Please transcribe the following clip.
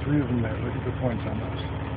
three of them there. Look at the points on those.